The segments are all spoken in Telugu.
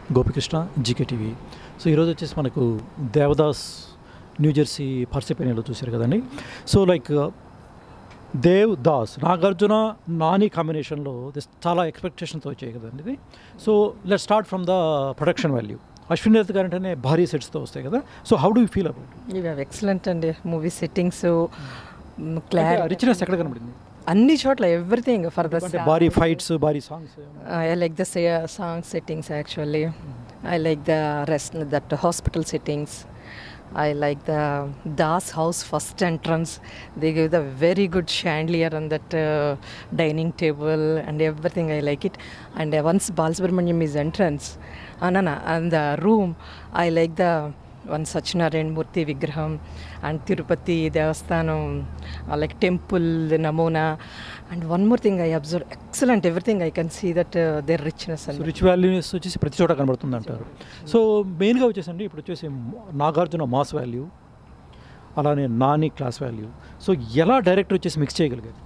Gopikrishna GK TV. సో ఈరోజు వచ్చేసి మనకు దేవదాస్ న్యూ జెర్సీ పర్సిపెనియాలో చూశారు కదండి. So like Devdas Nagarjuna Nani కాంబినేషన్లో చాలా ఎక్స్పెక్టేషన్తో వచ్చాయి కదండి ఇది. So let start from the production value. Ashwini Dutt garu అంటేనే భారీ సెట్స్తో వస్తాయి కదా. So how do you feel about ఇవి ఎక్సలెంట్ అండి. మూవీ సెట్టింగ్స్ రిచ్నెస్ ఎక్కడ కనబడింది? అన్ని చోట్ల ఎవ్రీథింగ్ ఫర్ ద భారీ ఫైట్స్, భారీ songs. I like the song settings actually. I like the rest that hospital settings. I like the Das house first entrance. They give the very good chandelier on that dining table and everything. I like it. And once Balasubramaniam is entrance, and the room, I like the one Satyanarayana Murthy Vigraham and Tirupati Devasthanam, like temple, the Namona. And one more thing I observed, excellent everything. I can see that their richness. So rich values వచ్చేసి ప్రతి చోట కనబడుతుంది అంటారు. సో మెయిన్గా వచ్చేసండి ఇప్పుడు వచ్చేసి నాగార్జున మాస్ వాల్యూ, అలానే నాని క్లాస్ వాల్యూ. సో ఎలా డైరెక్టర్ వచ్చేసి మిక్స్ చేయగలిగారు?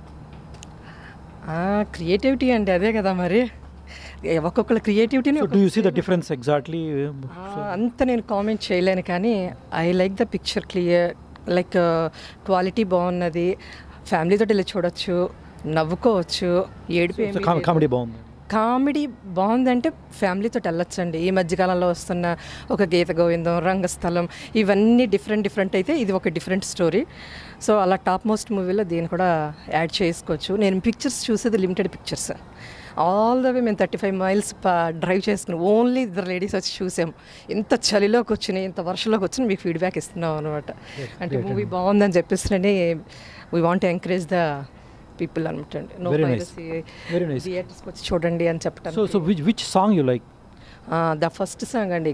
క్రియేటివిటీ అంటే అదే కదా మరి, ఒక్కొక్కళ్ళ క్రియేటివిటీని. Do you see the difference exactly? అంత నేను కామెంట్ చేయలేను కానీ I like the picture clear, like quality బాగున్నది. ఫ్యామిలీతో వెళ్ళి చూడొచ్చు, నవ్వుకోవచ్చు, ఏడిపి. కామెడీ బాగుంది. కామెడీ బాగుందంటే ఫ్యామిలీతో వెళ్ళొచ్చండి. ఈ మధ్యకాలంలో వస్తున్న ఒక గీత గోవిందం, రంగస్థలం, ఇవన్నీ డిఫరెంట్ అయితే ఇది ఒక డిఫరెంట్ స్టోరీ. సో అలా టాప్ మోస్ట్ మూవీలో దీన్ని కూడా యాడ్ చేసుకోవచ్చు. నేను పిక్చర్స్ చూసేది limited pictures. All the way మేము 35 miles డ్రైవ్ చేసుకుని ఓన్లీ ఇద్దరు లేడీస్ వచ్చి చూసాం. ఇంత చలిలోకి వచ్చినాయి, ఇంత వర్షంలోకి వచ్చిన మీకు ఫీడ్బ్యాక్ ఇస్తున్నాం అనమాట. అంటే మూవీ బాగుందని చెప్పేసి we want to encourage the people అనమాట. నో పైరసీ, థియేటర్స్కి వచ్చి చూడండి అని చెప్పడం. So which song you like? The first song అండి,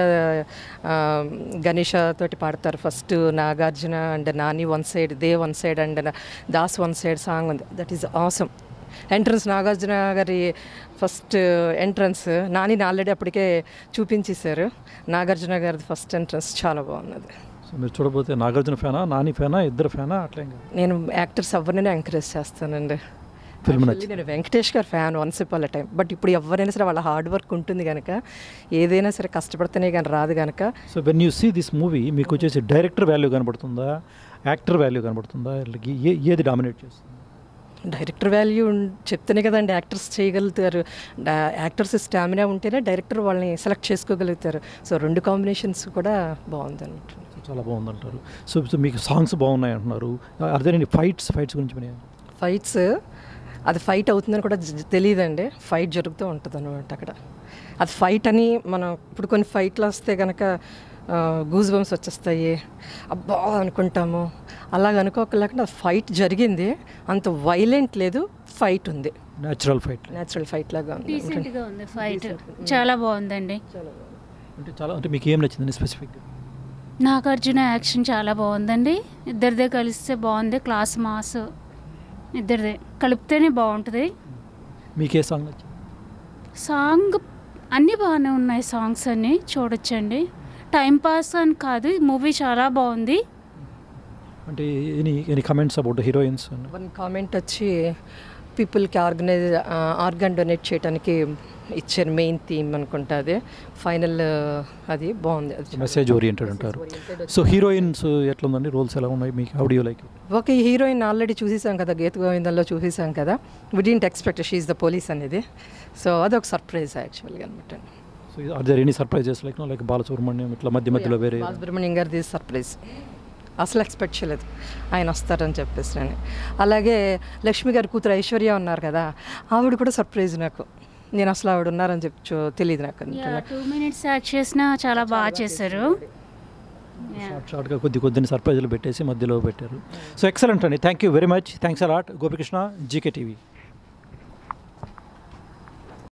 గణేష తోటి పాడతారు first. Nagarjuna and Nani one side, Dev one side and Das one side song ఉంది. That is awesome. Entrance Nagarjuna గారి ఫస్ట్ ఎంట్రన్స్ నాని ఆల్రెడీ అప్పటికే చూపించేశారు. నాగార్జున గారి ఫస్ట్ ఎంట్రన్స్ చాలా బాగున్నది. సో మీరు చూడబోతే నాగార్జున ఫ్యానా, నాని ఫ్యానా, ఇద్దరు ఫ్యానా? అట్లా నేను యాక్టర్స్ ఎవరినైనా ఎంకరేజ్ చేస్తానండి. నేను Venkatesh garu fan once upon a time. But ఇప్పుడు ఎవరైనా సరే వాళ్ళ హార్డ్ వర్క్ ఉంటుంది కనుక, ఏదైనా సరే కష్టపడితేనే కానీ రాదు కనుక. So when you see this movie మీకు వచ్చేసి డైరెక్టర్ వాల్యూ కనబడుతుందా, యాక్టర్ వాల్యూ కనబడుతుందా, ఏది డామినేట్ చేస్తుంది? డైరెక్టర్ వాల్యూ చెప్తేనే కదండి యాక్టర్స్ చేయగలుగుతారు. యాక్టర్స్ స్టామినా ఉంటేనే డైరెక్టర్ వాళ్ళని సెలెక్ట్ చేసుకోగలుగుతారు. సో రెండు కాంబినేషన్స్ కూడా బాగుంది అనమాట. చాలా బాగుందంటారు. సో మీకు సాంగ్స్ బాగున్నాయి అంటున్నారు. అదే ఫైట్స్ గురించి ఫైట్స్ అది ఫైట్ అవుతుందని కూడా తెలియదండి. ఫైట్ జరుగుతూ ఉంటుంది అనమాట అక్కడ. అది ఫైట్ అని మనం ఇప్పుడు కొన్ని ఫైట్లు వస్తే కనుక గూజ్ బంప్స్ వచ్చేస్తాయి, అబ్బా అనుకుంటాము. అలాగ అనుకోకలేకుండా ఫైట్ జరిగింది, అంత వైలెంట్ లేదు, ఫైట్ ఉంది. న్యాచురల్ ఫైట్ లాగా ఉంది. ఫైట్ చాలా బాగుందండి. అంటే మీకు ఏం నచ్చిందండి స్పెసిఫిక్గా? నాగార్జున యాక్షన్ చాలా బాగుందండి. ఇద్దరిదే కలిస్తే బాగుంది. క్లాస్ మాస్ ఇద్దరిదే కలిపితేనే బాగుంటుంది. మీకే సాంగ్ నచ్చింది? సాంగ్ అన్నీ బాగానే ఉన్నాయి. సాంగ్స్ అన్నీ చూడొచ్చండి. టైం పాస్ అని కాదు, మూవీ చాలా బాగుంది. అంటే any comments about heroines? One comment వచ్చి పీపుల్కి ఆర్గన్ డొనేట్ చేయడానికి ఇచ్చారు, మెయిన్ థీమ్ అనుకుంటా. అదే ఫైనల్, అది బాగుంది. మెసేజ్ ఓరియంటెడ్ అంటారు. సో హీరోయిన్స్ ఎట్లుందండి, రోల్స్ ఎలా ఉన్నాయి మీకు? How do you like it? Okay, heroine already చూసేసాం కదా, గీత గోవిందంలో చూసేసాం కదా. We didn't expect she is the police అనేది. సో అదొక సర్ప్రైజ్ యాక్చువల్గా అనమాట. So are there any surprises like Balasubrahmanyam ఇట్లా మధ్యలో వేరే? బాలసుబ్రహ్మణ్యం గారిది సర్ప్రైజ్, అసలు ఎక్స్పెక్ట్ చేయలేదు ఆయన వస్తారని చెప్పేసి. నేను అలాగే లక్ష్మి గారి కూతురు ఐశ్వర్య ఉన్నారు కదా, ఆవిడ కూడా సర్ప్రైజ్ నాకు. నేను అసలు ఆవిడ ఉన్నారని చెప్పి తెలియదు నాకు. 2 minutes యాక్ట్ చేసినా చాలా బాగా చేశారు. షార్ట్గా కొద్దిని సర్ప్రైజ్లు పెట్టేసి మధ్యలో పెట్టారు. సో ఎక్సలెంట్ అండి. Thank you very much. Thanks a lot. Gopikrishna, GK TV.